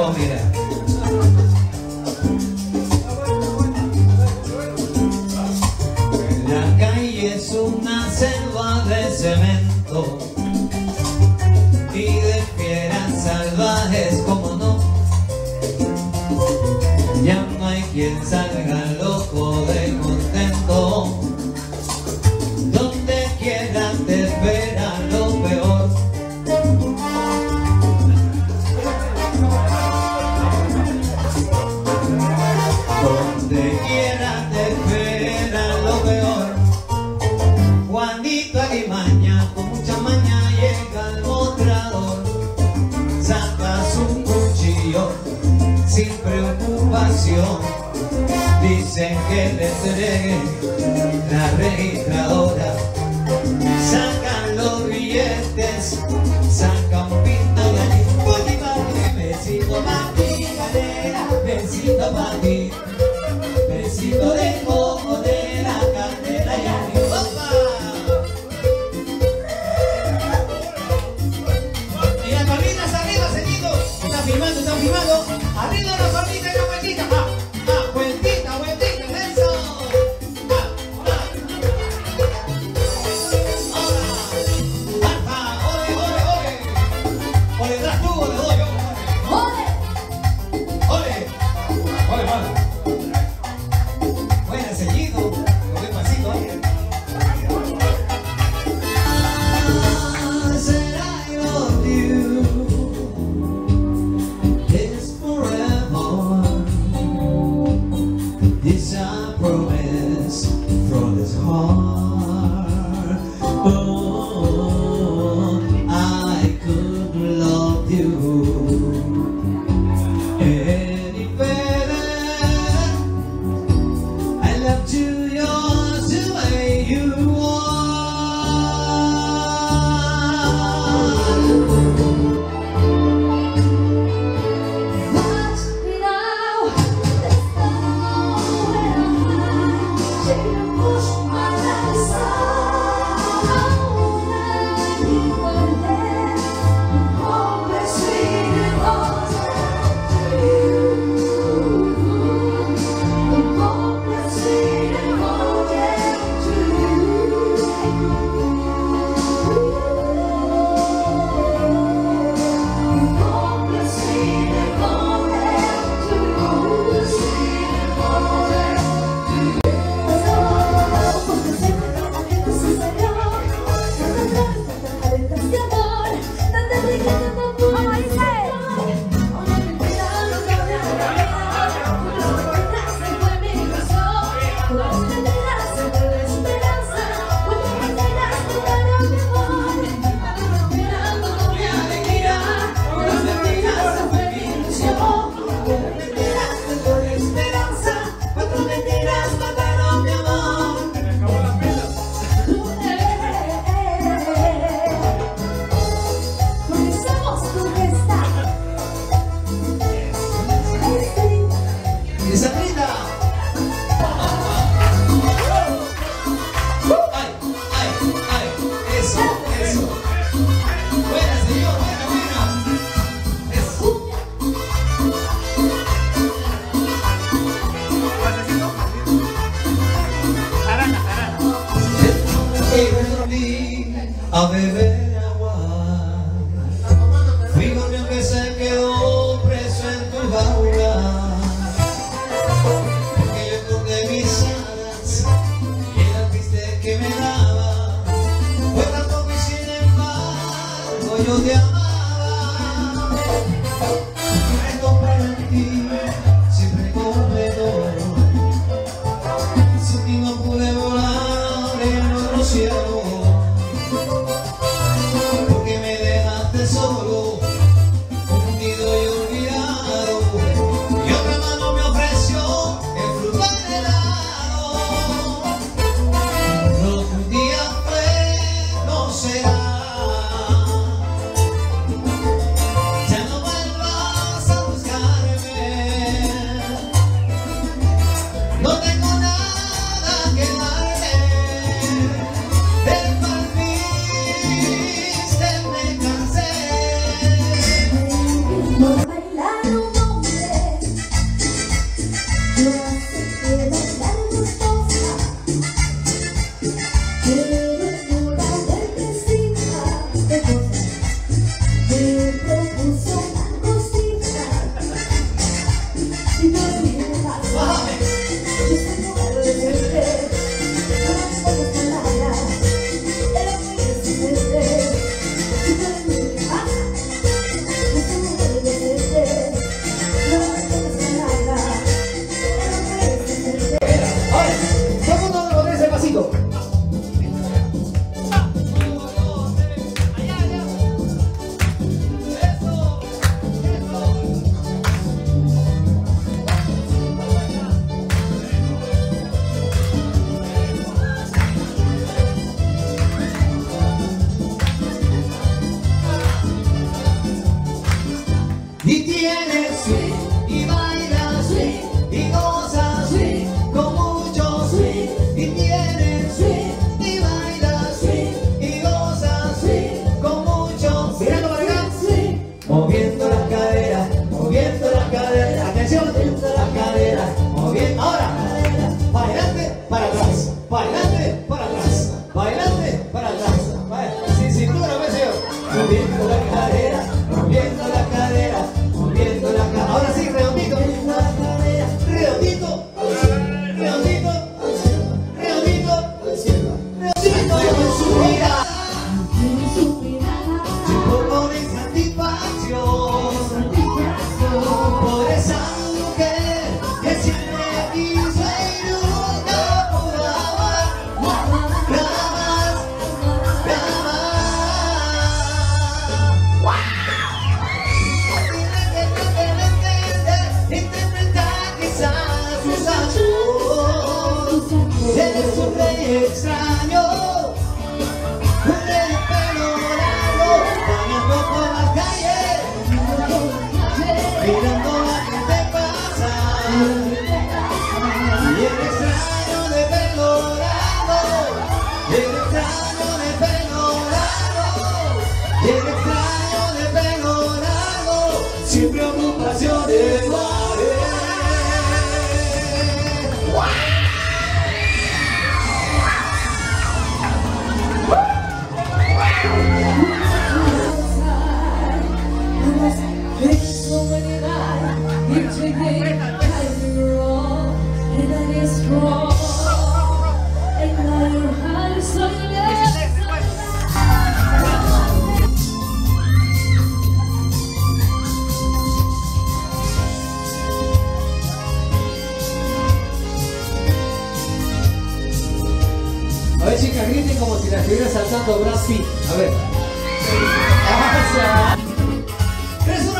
nuevo, mira. La calle es una selva de cemento y de fieras salvajes, como no. Ya no hay quien salga loco de contento. Donde quiera te espera lo peor. Donde quiera te espera lo peor. Juanito Alimaña con mucha maña llega al mostrador. Sacas un cuchillo sin preocupación. Dicen que le entregue la registradora. Sacan los billetes, saca un pinto de allí. Besito pa' ti, galera, besito pa' ti. Besito de coco de la candela y arriba. Y las palmitas arriba, seguido. Está filmando, está filmando. Arriba las palmitas y la vueltita. Vueltita, vueltita, eso. Ole, tras tú, ole, doy yo. Ole. Bueno, seguido, lo voy pasito. Said I love you is forever. This I promise from this heart. Oh, I could love you any better. I love you, yours the way you are. Watch me now, there's nowhere to hide. Take a push my life aside. I need one there, hopeless, sweet and to you. Hopeless, sweet and to you. Hopeless, sweet and to you. Porque siempre te sucedió. Tantas de amor, tantas de ¿cómo dice? Una mentira no cabe en la vida. Fue mi ilusión. Las mentiras siempre de esperanza. Cuando mentiras tocaron mi amor. Esperando mi alegría. Las mentiras fue mi ilusión. Las mentiras siempre de esperanza. Cuando mentiras mataron mi amor. Comenzamos con esta. ¡Y Sandrita! ¡Ay! Eso. Buena, señor, buena. Eso. A beber agua. Fui gorrión que se quedó preso en tu jaula. Porque yo escondí mis alas y el triste que me daba fue tanto que sin embargo yo te amaba. Me compré en ti, siempre completo. Sin ti no pude volar en otro cielo. Porque me dejaste solo, confundido y olvidado. Y otra mano me ofreció el fruto del helado. Lo que un día fue, no será. Ya no vuelvas a buscarme. No tengo nada que darte. extraño, de pelo largo, caminando por las calles, mirando a la gente pasar. Y el extraño de pelo largo, el extraño de pelo largo, el extraño de pelo largo, sin preocupaciones. A ver, chicas, griten como si la estuviera saltando Brad Pitt. A ver. ¡Pasa! ¡Es una